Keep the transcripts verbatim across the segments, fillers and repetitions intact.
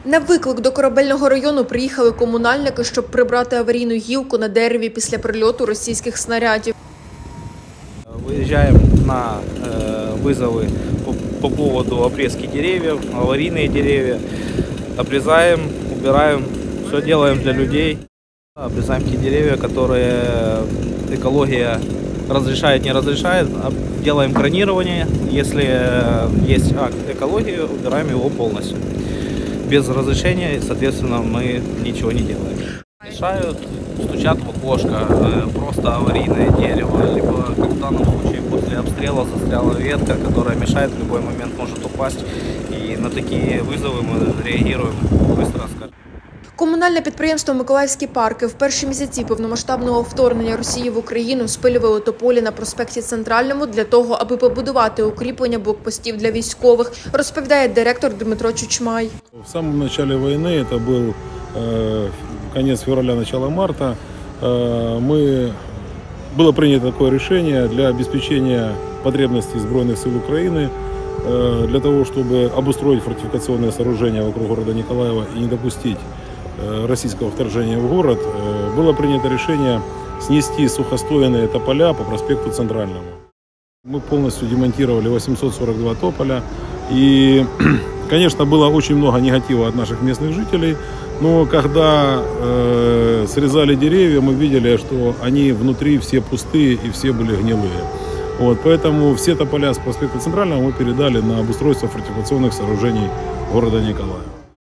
На виклик до Корабельного району приїхали комунальники, щоб прибрати аварійну гілку на дереві після прильоту російських снарядів. Выезжаем на э, вызовы по, по поводу обрезки деревьев, аварийные деревья. Обрезаем, убираем, все делаем для людей. Обрезаем те деревья, которые экология разрешает, не разрешает. Делаем кронирование. Если есть акт экологии, убираем его полностью. Без разрешения, соответственно, мы ничего не делаем. Мешают, стучат в окошко, просто аварийное дерево, либо, как в данном случае, после обстрела застряла ветка, которая мешает, в любой момент может упасть. И на такие вызовы мы реагируем быстро. Комунальне підприємство «Миколаївські парки» в перші місяці повномасштабного вторгнення Росії в Україну спилювало тополі на проспекті Центральному для того, аби побудувати укріплення блокпостів для військових, розповідає директор Дмитро Чучмай. В самому початку війни, це був э, кінець февраля, начало марта, э, ми, було прийнято таке рішення для обеспечения потребностей Збройних сил України, э, для того, щоб обустроїти фортифікаційне сооруження вокруг города Николаева і не допустити российского вторжения в город, было принято решение снести сухостоянные тополя по проспекту Центральному. Мы полностью демонтировали восемьсот сорок два тополя. И, конечно, было очень много негатива от наших местных жителей. Но когда э, срезали деревья, мы видели, что они внутри все пустые и все были гнилые. Вот, поэтому все тополя с проспекта Центрального мы передали на обустройство фортификационных сооружений города Николаева.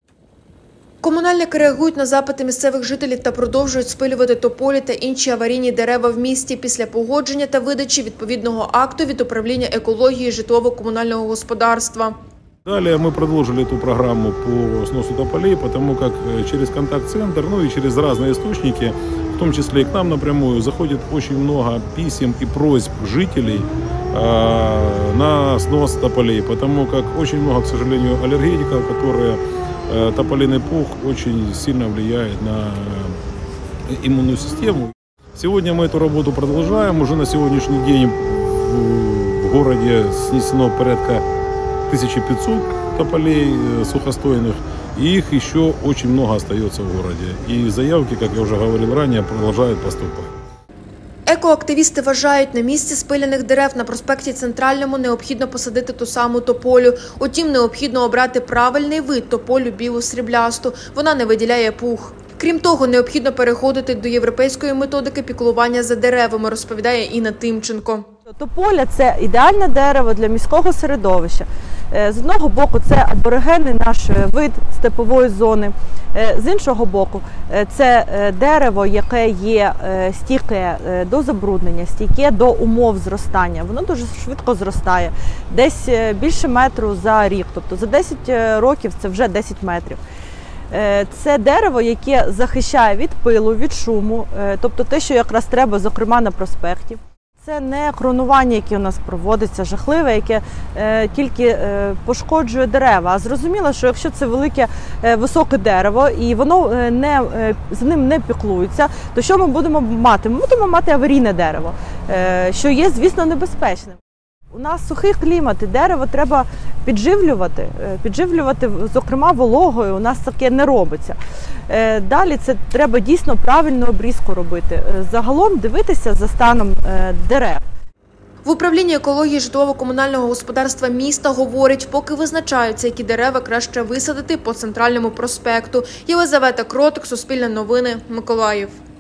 Комунальники реагують на запити місцевих жителів та продовжують спилювати тополі та інші аварійні дерева в місті після погодження та видачі відповідного акту від управління екології житлово-комунального господарства. Далее мы продолжили эту программу по сносу тополей, потому как через контакт-центр, ну и через разные источники, в том числе и к нам напрямую, заходит очень много писем и просьб жителей э, на снос тополей, потому как очень много, к сожалению, аллергетиков, которые тополиный пух очень сильно влияет на иммунную систему. Сегодня мы эту работу продолжаем. Уже на сегодняшний день в городе снесено порядка тысячи пятисот тополей сухостойных. И их еще очень много остается в городе. И заявки, как я уже говорил ранее, продолжают поступать. Екоактивісти вважають, на місці спилених дерев на проспекті Центральному необхідно посадити ту саму тополю. Утім, необхідно обрати правильний вид тополю білу сріблясту. Вона не виділяє пух. Крім того, необхідно переходити до європейської методики піклування за деревами, розповідає Інна Тимченко. Тополя – це ідеальне дерево для міського середовища. З одного боку, це аборигенний наш вид степової зони. З іншого боку, це дерево, яке є стійке до забруднення, стійке до умов зростання. Воно дуже швидко зростає, десь більше метру за рік, тобто за десять років це вже десять метрів. Це дерево, яке захищає від пилу, від шуму, тобто те, що якраз треба, зокрема, на проспекті. Це не кронування, яке у нас проводиться, жахливе, яке е, тільки е, пошкоджує дерева. А зрозуміло, що якщо це велике, е, високе дерево і воно е, не, е, за ним не піклується, то що ми будемо мати? Ми будемо мати аварійне дерево, е, що є, звісно, небезпечним. У нас сухий клімат, і дерево треба підживлювати, підживлювати, зокрема, вологою, у нас таке не робиться. Далі це треба дійсно правильну обрізку робити, загалом дивитися за станом дерев. В управлінні екології житлово-комунального господарства міста говорять, поки визначаються, які дерева краще висадити по Центральному проспекту. Єлизавета Кротик, Суспільне новини, Миколаїв.